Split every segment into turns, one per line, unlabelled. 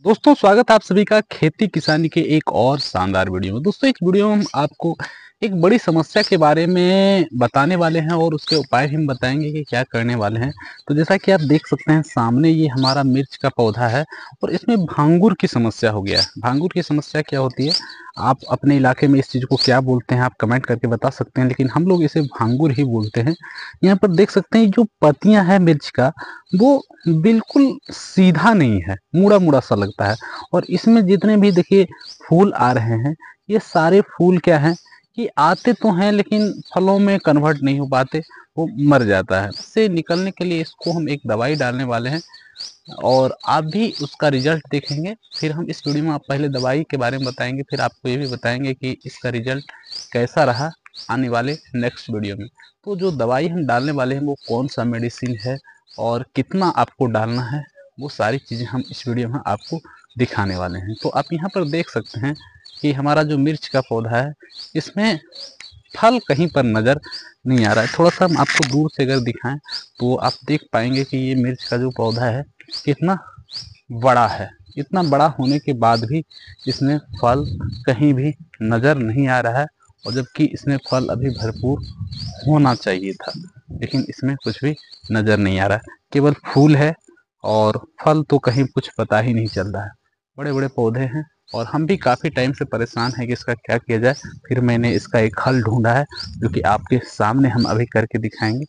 दोस्तों स्वागत है आप सभी का खेती किसानी के एक और शानदार वीडियो में। दोस्तों इस वीडियो में हम आपको एक बड़ी समस्या के बारे में बताने वाले हैं और उसके उपाय भी हम बताएंगे कि क्या करने वाले हैं। तो जैसा कि आप देख सकते हैं सामने ये हमारा मिर्च का पौधा है और इसमें भांगुर की समस्या हो गया है। भांगुर की समस्या क्या होती है, आप अपने इलाके में इस चीज़ को क्या बोलते हैं आप कमेंट करके बता सकते हैं, लेकिन हम लोग इसे भांगुर ही बोलते हैं। यहाँ पर देख सकते हैं जो पत्तियां हैं मिर्च का वो बिल्कुल सीधा नहीं है, मुड़ा मुड़ा सा लगता है। और इसमें जितने भी देखिए फूल आ रहे हैं ये सारे फूल क्या हैं कि आते तो हैं लेकिन फलों में कन्वर्ट नहीं हो पाते, वो मर जाता है। इससे निकलने के लिए इसको हम एक दवाई डालने वाले हैं और आप भी उसका रिजल्ट देखेंगे। फिर हम इस वीडियो में आप पहले दवाई के बारे में बताएंगे, फिर आपको ये भी बताएंगे कि इसका रिजल्ट कैसा रहा आने वाले नेक्स्ट वीडियो में। तो जो दवाई हम डालने वाले हैं वो कौन सा मेडिसिन है और कितना आपको डालना है, वो सारी चीज़ें हम इस वीडियो में आपको दिखाने वाले हैं। तो आप यहाँ पर देख सकते हैं कि हमारा जो मिर्च का पौधा है इसमें फल कहीं पर नज़र नहीं आ रहा है। थोड़ा सा हम आपको दूर से अगर दिखाएं तो आप देख पाएंगे कि ये मिर्च का जो पौधा है कितना बड़ा है। इतना बड़ा होने के बाद भी इसमें फल कहीं भी नज़र नहीं आ रहा है, और जबकि इसमें फल अभी भरपूर होना चाहिए था, लेकिन इसमें कुछ भी नज़र नहीं आ रहा है। केवल फूल है और फल तो कहीं कुछ पता ही नहीं चल रहा है। बड़े बड़े पौधे हैं और हम भी काफ़ी टाइम से परेशान हैं कि इसका क्या किया जाए। फिर मैंने इसका एक हल ढूंढा है जो कि आपके सामने हम अभी करके दिखाएंगे।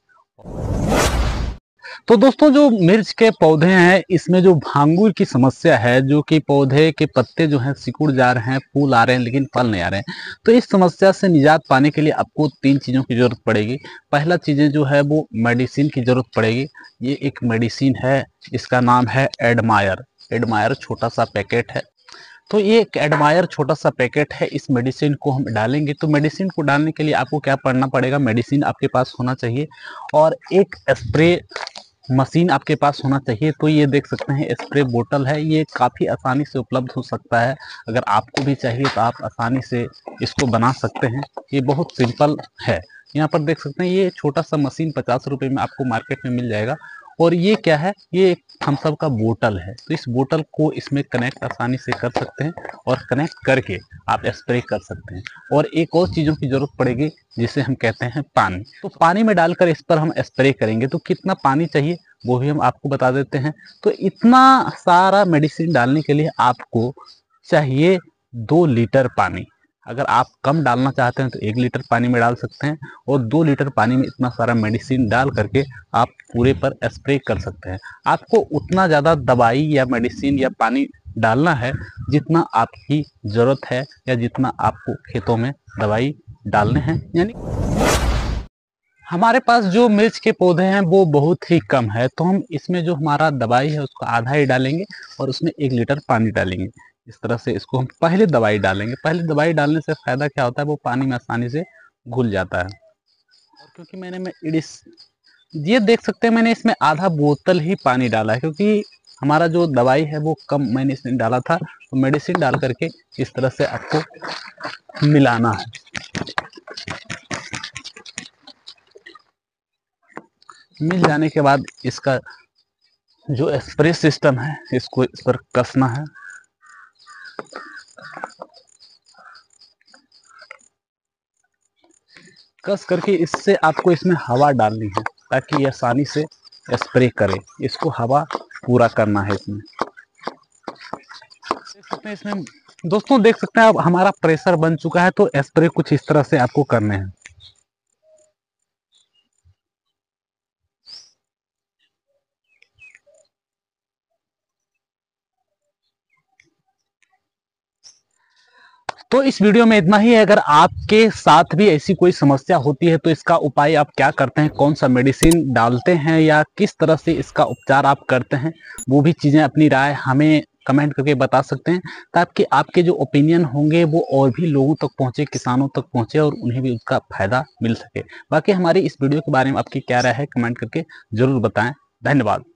तो दोस्तों जो मिर्च के पौधे हैं इसमें जो भांगुर की समस्या है, जो कि पौधे के पत्ते जो हैं सिकुड़ जा रहे हैं, फूल आ रहे हैं लेकिन फल नहीं आ रहे हैं, तो इस समस्या से निजात पाने के लिए आपको 3 चीज़ों की ज़रूरत पड़ेगी। पहला चीज़ें जो है वो मेडिसिन की ज़रूरत पड़ेगी। ये एक मेडिसिन है, इसका नाम है एडमायर। एडमायर छोटा सा पैकेट है। तो ये एक एडमायर छोटा सा पैकेट है, इस मेडिसिन को हम डालेंगे। तो मेडिसिन को डालने के लिए आपको क्या करना पड़ेगा, मेडिसिन आपके पास होना चाहिए और एक स्प्रे मशीन आपके पास होना चाहिए। तो ये देख सकते हैं स्प्रे बोतल है, ये काफ़ी आसानी से उपलब्ध हो सकता है। अगर आपको भी चाहिए तो आप आसानी से इसको बना सकते हैं, ये बहुत सिंपल है। यहाँ पर देख सकते हैं ये छोटा सा मशीन 50 रुपये में आपको मार्केट में मिल जाएगा। और ये क्या है, ये एक थम्स अप का बोतल है। तो इस बोतल को इसमें कनेक्ट आसानी से कर सकते हैं और कनेक्ट करके आप स्प्रे कर सकते हैं। और एक और चीज़ों की ज़रूरत पड़ेगी जिसे हम कहते हैं पानी। तो पानी में डालकर इस पर हम स्प्रे करेंगे। तो कितना पानी चाहिए वो भी हम आपको बता देते हैं। तो इतना सारा मेडिसिन डालने के लिए आपको चाहिए 2 लीटर पानी। अगर आप कम डालना चाहते हैं तो 1 लीटर पानी में डाल सकते हैं, और 2 लीटर पानी में इतना सारा मेडिसिन डाल करके आप पूरे पर स्प्रे कर सकते हैं। आपको उतना ज़्यादा दवाई या मेडिसिन या पानी डालना है जितना आपकी ज़रूरत है या जितना आपको खेतों में दवाई डालने हैं। यानी हमारे पास जो मिर्च के पौधे हैं वो बहुत ही कम है, तो हम इसमें जो हमारा दवाई है उसको आधा ही डालेंगे और उसमें 1 लीटर पानी डालेंगे। इस तरह से इसको हम पहले दवाई डालेंगे। पहले दवाई डालने से फ़ायदा क्या होता है, वो पानी में आसानी से घुल जाता है। और क्योंकि मैं इडिस ये देख सकते हैं मैंने इसमें आधा बोतल ही पानी डाला है, क्योंकि हमारा जो दवाई है वो कम मैंने इसमें डाला था। तो मेडिसिन डाल करके इस तरह से आपको मिलाना है। मिल जाने के बाद इसका जो स्प्रे सिस्टम है इसको इस पर कसना है। कस करके इससे आपको इसमें हवा डालनी है ताकि ये आसानी से स्प्रे करे। इसको हवा पूरा करना है इसमें। देख सकते हैं इसमें दोस्तों, देख सकते हैं अब हमारा प्रेशर बन चुका है। तो स्प्रे कुछ इस तरह से आपको करने हैं। तो इस वीडियो में इतना ही है। अगर आपके साथ भी ऐसी कोई समस्या होती है तो इसका उपाय आप क्या करते हैं, कौन सा मेडिसिन डालते हैं या किस तरह से इसका उपचार आप करते हैं, वो भी चीज़ें अपनी राय हमें कमेंट करके बता सकते हैं, ताकि आपके जो ओपिनियन होंगे वो और भी लोगों तक पहुंचे, किसानों तक पहुंचे और उन्हें भी उसका फायदा मिल सके। बाकी हमारी इस वीडियो के बारे में आपकी क्या राय है कमेंट करके जरूर बताएं। धन्यवाद।